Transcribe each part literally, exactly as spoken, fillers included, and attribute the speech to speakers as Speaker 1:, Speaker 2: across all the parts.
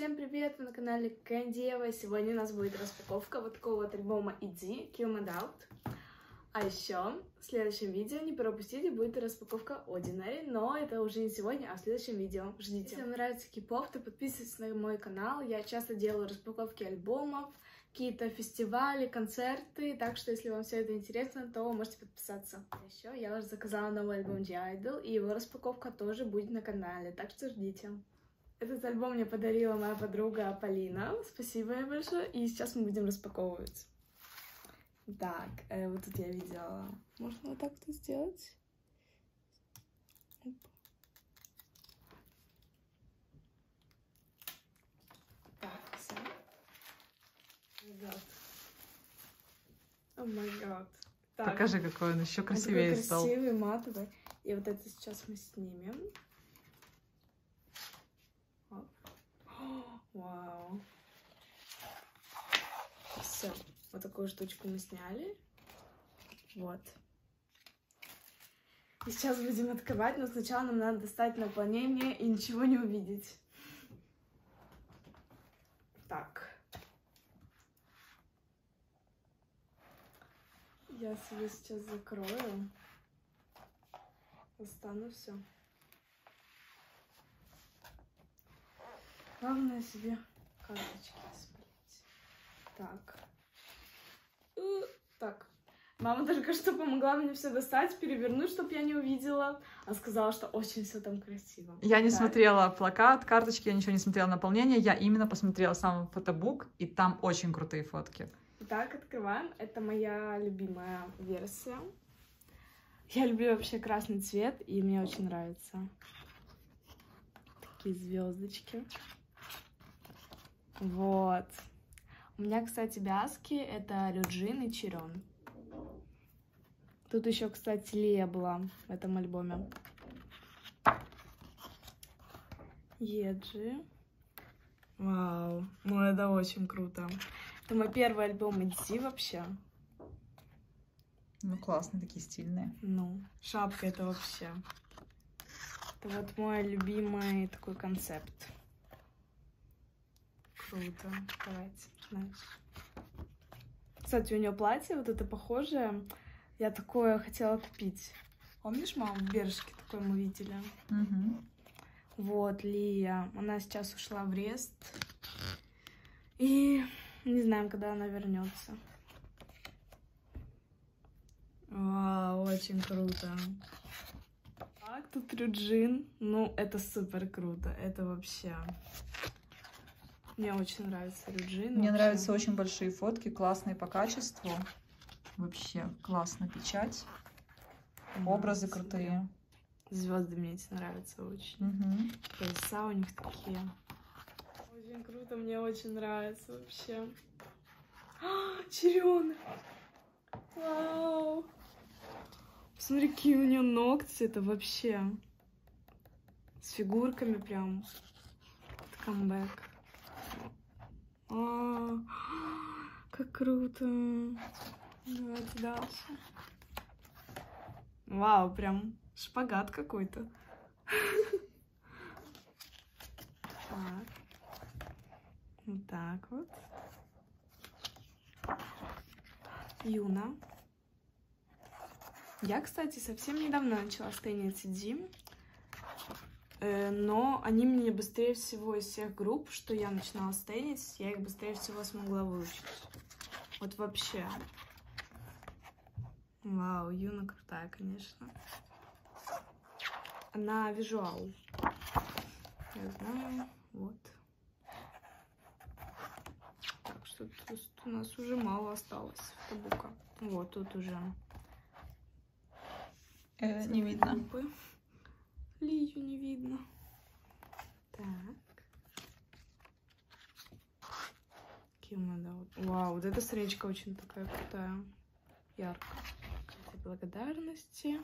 Speaker 1: Всем привет! Вы на канале Кэндиева. Сегодня у нас будет распаковка вот такого вот альбома Иди, Kill Me Doubt. А еще в следующем видео, не пропустите, будет распаковка Ordinary, но это уже не сегодня, а в следующем видео. Ждите. Если вам нравится кей-поп, то подписывайтесь на мой канал. Я часто делаю распаковки альбомов, какие-то фестивали, концерты, так что если вам все это интересно, то можете подписаться. Еще я уже заказала новый альбом G-Idol, и его распаковка тоже будет на канале, так что ждите. Этот альбом мне подарила моя подруга Полина, спасибо ей большое, и сейчас мы будем распаковывать. Так, э, вот тут я видела, можно вот так вот сделать? Оп. Так, все. О май гад.
Speaker 2: Покажи, какой он еще красивее
Speaker 1: он
Speaker 2: стал.
Speaker 1: Красивый, матовый. И вот это сейчас мы снимем. Вау. Все. Вот такую штучку мы сняли. Вот. И сейчас будем открывать, но сначала нам надо достать наполнение и ничего не увидеть. Так. Я себе сейчас закрою. Достану все. Главное себе карточки спрятать. Так. Так. Мама только что помогла мне все достать, перевернуть, чтобы я не увидела. А сказала, что очень все там красиво.
Speaker 2: Я не
Speaker 1: так.
Speaker 2: смотрела плакат, карточки, я ничего не смотрела наполнение. Я именно посмотрела сам фотобук, и там очень крутые фотки.
Speaker 1: Итак, открываем. Это моя любимая версия. Я люблю вообще красный цвет, и мне очень нравится. Такие звездочки. Вот. У меня, кстати, бяски это Рюджин и Чирон. Тут еще, кстати, Лия была в этом альбоме. Еджи. Вау. Ну, это очень круто. Это мой первый альбом Иди вообще.
Speaker 2: Ну, классные, такие стильные.
Speaker 1: Ну, шапка это вообще. Это вот мой любимый такой концепт. Круто. Давайте, дальше. Кстати, у нее платье вот это похожее. Я такое хотела купить. Помнишь, мама, в бережке такое мы видели?
Speaker 2: Угу.
Speaker 1: Вот, Лия. Она сейчас ушла в Рест. И не знаем, когда она вернется. Вау, очень круто. Так, тут Рюджин. Ну, это супер круто. Это вообще... Мне очень нравится Рюджин.
Speaker 2: Мне
Speaker 1: вообще.
Speaker 2: нравятся очень большие фотки, классные по качеству. Вообще классно печать.
Speaker 1: Да,
Speaker 2: Образы крутые.
Speaker 1: Звезды мне эти нравятся очень.
Speaker 2: Угу.
Speaker 1: Пояса у них такие. Очень круто, мне очень нравится вообще. А, Чирён! Вау! Посмотри, какие у нее ногти, это вообще. С фигурками прям. Это камбэк. А, как круто. Давайте дальше. Вау, прям шпагат какой-то. Так. Вот так вот. Юна. Я, кстати, совсем недавно начала стейнить Иди. Но они мне быстрее всего из всех групп, что я начинала стейнить, я их быстрее всего смогла выучить. Вот вообще. Вау, Юна крутая, конечно. Она визуал. Я знаю. Вот. Так, что тут у нас уже мало осталось фотобука. Вот, тут уже.
Speaker 2: Э, не видно.
Speaker 1: Группы. Лию не видно. Так. Вау, вот эта страничка очень такая крутая. Яркая. Благодарности.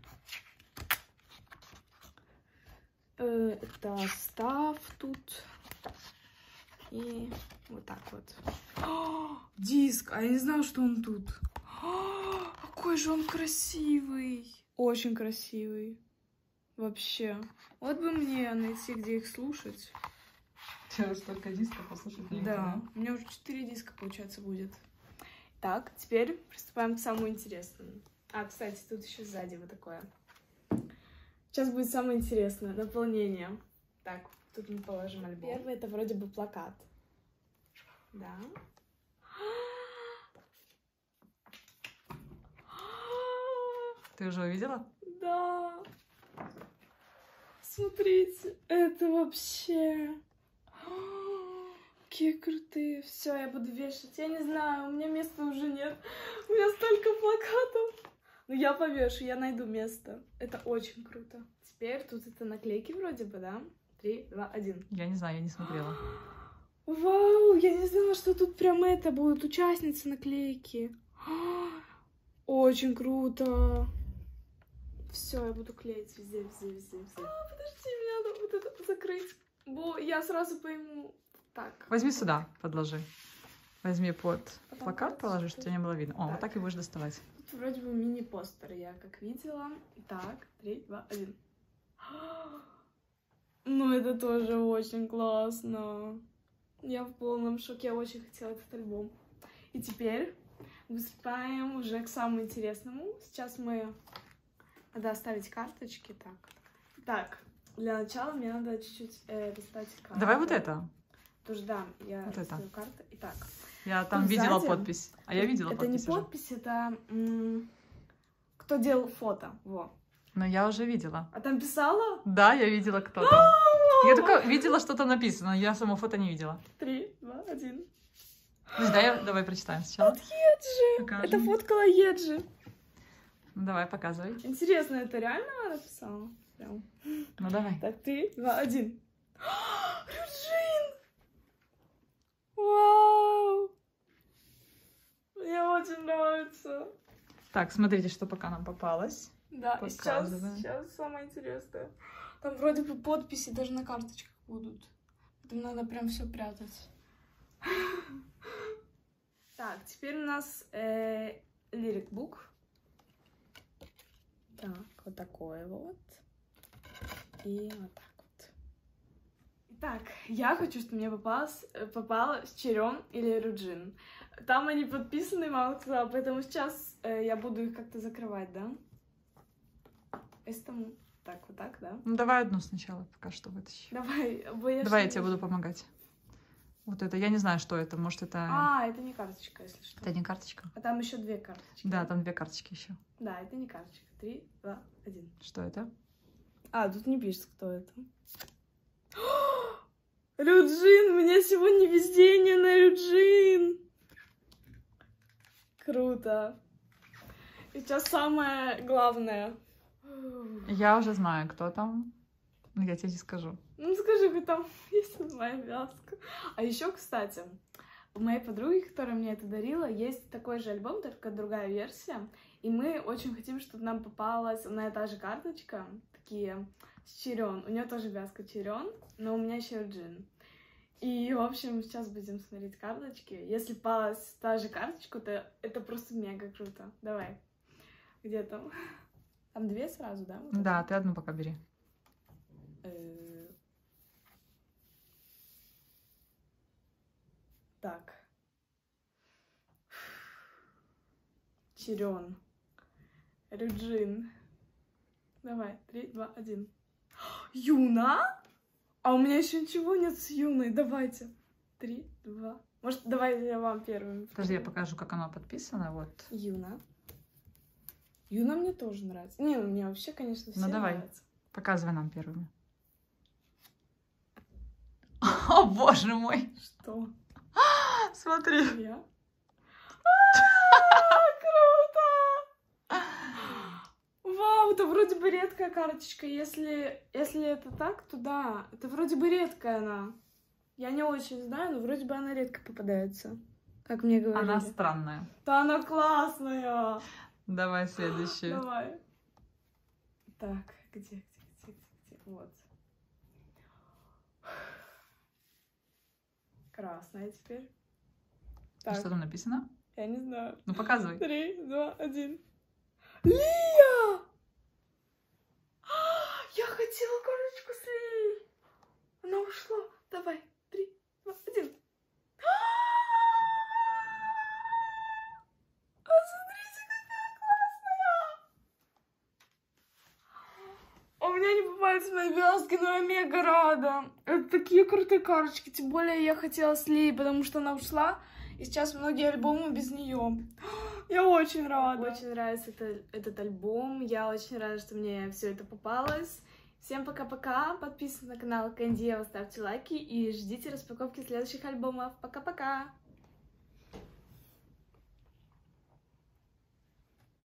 Speaker 1: Э, это став тут. И вот так вот. О, диск! А я не знала, что он тут. О, какой же он красивый! Очень красивый. Вообще. Вот бы мне найти, где их слушать.
Speaker 2: Сейчас столько дисков послушать.
Speaker 1: Да, у меня уже четыре диска, получается, будет. Так, теперь приступаем к самому интересному. А, кстати, тут еще сзади вот такое. Сейчас будет самое интересное, наполнение. Так, тут мы положим альбом. Первый это вроде бы плакат. Да.
Speaker 2: Ты уже увидела?
Speaker 1: Да. Смотрите, это вообще... Какие крутые. Все, я буду вешать. Я не знаю, у меня места уже нет. У меня столько плакатов. Ну, я повешу, я найду место. Это очень круто. Теперь тут это наклейки вроде бы, да? Три, два, один.
Speaker 2: Я не знаю, я не смотрела.
Speaker 1: Вау, я не знала, что тут прям это будут участницы наклейки. Очень круто. Все, я буду клеить везде, везде, везде, везде. А, подожди, мне надо вот это закрыть. Бо я сразу пойму. Так.
Speaker 2: Возьми сюда, подложи. Возьми под
Speaker 1: Потом
Speaker 2: плакат, положи, чтобы тебя не было видно. О,
Speaker 1: Так.
Speaker 2: вот так и будешь доставать.
Speaker 1: Тут вроде бы мини-постер, я как видела. Так, три, два, один. Ну, это тоже очень классно. Я в полном шоке, я очень хотела этот альбом. И теперь приступаем уже к самому интересному. Сейчас мы... Надо оставить карточки, так. Так, для начала мне надо чуть-чуть э, достать карту.
Speaker 2: Давай вот это.
Speaker 1: Тоже, да, я
Speaker 2: Вот
Speaker 1: достаю
Speaker 2: это.
Speaker 1: карту. Итак.
Speaker 2: Я там
Speaker 1: Тут
Speaker 2: видела
Speaker 1: сзади-
Speaker 2: подпись. А я видела
Speaker 1: это
Speaker 2: подпись
Speaker 1: не
Speaker 2: уже.
Speaker 1: подпись, это м, кто делал фото, во.
Speaker 2: Но я уже видела.
Speaker 1: А там писала?
Speaker 2: Да, я видела, кто там. Я только видела, что там написано, я само фото не видела.
Speaker 1: Три, два, один.
Speaker 2: Подожди, давай, давай прочитаем сначала.
Speaker 1: Еджи!
Speaker 2: Покажем.
Speaker 1: Это фоткала Еджи.
Speaker 2: Ну, давай, показывай.
Speaker 1: Интересно, это реально она написала? Прям.
Speaker 2: Ну, давай.
Speaker 1: Так, три, два, один. Рюджин! Вау! Мне очень нравится.
Speaker 2: Так, смотрите, что пока нам попалось.
Speaker 1: Да, и сейчас,
Speaker 2: Показываем.
Speaker 1: сейчас самое интересное. Там вроде бы подписи даже на карточках будут. Там надо прям все прятать. Так, теперь у нас э, лирик-бук. Так, вот такой вот. И вот так вот. Итак, я хочу, чтобы мне попалось, попало Чирон или Руджин. Там они подписаны, мама сказала, поэтому сейчас э, я буду их как-то закрывать, да? Если там... Так, вот так, да?
Speaker 2: Ну, давай одну сначала, пока что вытащи.
Speaker 1: Давай, бо я
Speaker 2: Давай я
Speaker 1: что-то-
Speaker 2: тебе буду помогать. Вот это, я не знаю, что это, может это...
Speaker 1: А, это не карточка, если что.
Speaker 2: Это не карточка?
Speaker 1: А там еще две карточки.
Speaker 2: Да, там две карточки еще.
Speaker 1: Да, это не карточка. Три, два, один.
Speaker 2: Что это?
Speaker 1: А, тут не пишется, кто это. Рюджин! У меня сегодня везение на Рюджин! Круто. И сейчас самое главное.
Speaker 2: Я уже знаю, кто там. Но я тебе не скажу.
Speaker 1: Ну скажи, хоть там есть моя вязка. А еще, кстати, у моей подруги, которая мне это дарила, есть такой же альбом, только другая версия. И мы очень хотим, чтобы нам попалась одна и та же карточка, такие с Чирон. У нее тоже вязка Чирон, но у меня еще Рюджин. И, в общем, сейчас будем смотреть карточки. Если попалась та же карточка, то это просто мега круто. Давай. Где там? Там две сразу, да? Вот
Speaker 2: Да, ты одну пока бери.
Speaker 1: Э, Так. Чирон. Рюджин. Давай, три, два, один. Юна? А у меня еще ничего нет с Юной. Давайте. Три, два. Может, давайте я вам первым.
Speaker 2: Подожди, я покажу, как оно подписано. Вот.
Speaker 1: Юна. Юна мне тоже нравится. Не, мне вообще, конечно, все
Speaker 2: Ну, давай.
Speaker 1: нравятся.
Speaker 2: Показывай нам первыми. О, боже мой!
Speaker 1: Что?
Speaker 2: Смотри.
Speaker 1: Я? А, круто! Вау, это вроде бы редкая карточка. Если, если это так, то да. Это вроде бы редкая она. Я не очень знаю, но вроде бы она редко попадается. Как мне говорили.
Speaker 2: Она странная.
Speaker 1: Да она классная.
Speaker 2: Давай следующую.
Speaker 1: Давай. Так, где, где, где, где, где? Вот. Красная теперь. Так,
Speaker 2: Что там написано?
Speaker 1: я не знаю.
Speaker 2: Ну, показывай.
Speaker 1: Три, два, один. Лия! А, я хотела карточку с Лией. Она ушла. Давай. Три, меня не попались мои вязки, но я мега рада. Это такие крутые карточки, тем более я хотела с Лей, потому что она ушла, и сейчас многие альбомы без нее. Я очень рада. Мне очень нравится это, этот альбом, я очень рада, что мне все это попалось. Всем пока-пока, подписывайтесь на канал Кэнди Ева, ставьте лайки и ждите распаковки следующих альбомов. Пока-пока!